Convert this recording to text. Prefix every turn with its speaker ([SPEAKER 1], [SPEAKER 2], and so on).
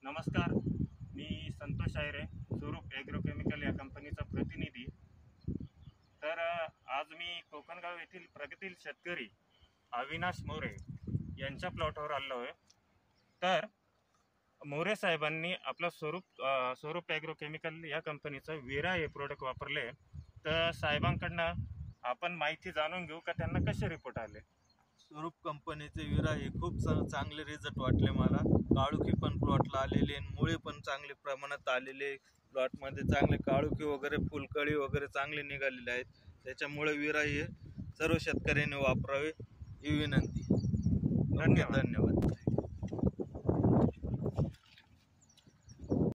[SPEAKER 1] नमस्कार, मी संतोष आयरे, स्वरूप ॲग्रोकेमिकल या कंपनीचा प्रतिनिधी. तर आज मी कोकणगाव येथील प्रगतील शेतकरी अविनाश मोरे यांच्या प्लॉटवर आलो आहे. तर मोरे साहेबांनी आपलं स्वरूप ॲग्रोकेमिकल या कंपनीचं विरा हे प्रोडक्ट वापरले. तर साहेबांकडनं आपण माहिती जाणून घेऊ का त्यांना कसे रिपोर्ट आले.
[SPEAKER 2] स्वरूप कंपनीचे विरा हे खूप चांगले रिझल्ट वाटले मला. काळुखी पण प्लॉटला आलेले आणि मुळे पण चांगले प्रमाणात आलेले. प्लॉटमध्ये चांगले काळुखी वगैरे फुलकळी वगैरे चांगले निघालेले आहेत. त्याच्यामुळे विरा हे सर्व शेतकऱ्यांनी वापरावे ही विनंती.
[SPEAKER 1] धन्यवाद.
[SPEAKER 2] धन्यवाद.